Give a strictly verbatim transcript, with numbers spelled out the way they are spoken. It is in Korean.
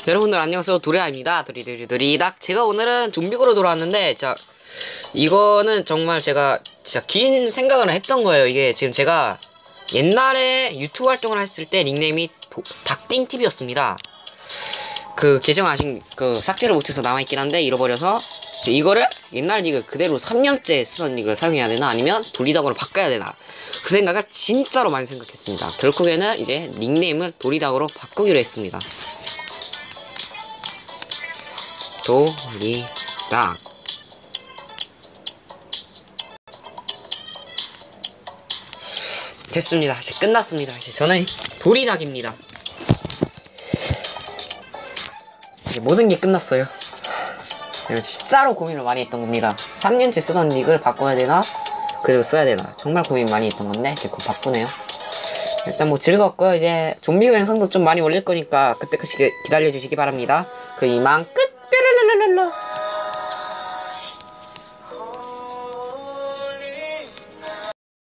여러분들 안녕하세요, 도리아입니다. 도리도리도리닥. 제가 오늘은 좀비고로 돌아왔는데, 자, 이거는 정말 제가 진짜 긴 생각을 했던 거예요. 이게 지금 제가 옛날에 유튜브 활동을 했을 때 닉네임이 도, 닥띵티비였습니다. 그 계정 아직 그 삭제를 못해서 남아있긴 한데 잃어버려서 이거를 옛날 닉을 그대로 삼 년째 쓰던 닉을 사용해야 되나 아니면 도리닥으로 바꿔야 되나 그 생각을 진짜로 많이 생각했습니다. 결국에는 이제 닉네임을 도리닥으로 바꾸기로 했습니다. 도리닥. 됐습니다. 이제 끝났습니다. 이제 저는 도리닥입니다. 이제 모든 게 끝났어요. 제가 진짜로 고민을 많이 했던 겁니다. 삼 년째 쓰던 닉을 바꿔야 되나 그리고 써야 되나 정말 고민 많이 했던 건데 이제 그거 바꾸네요. 일단 뭐 즐겁고요. 이제 좀비 영상도 좀 많이 올릴 거니까 그때까지 기다려주시기 바랍니다. 그럼 이만 끝!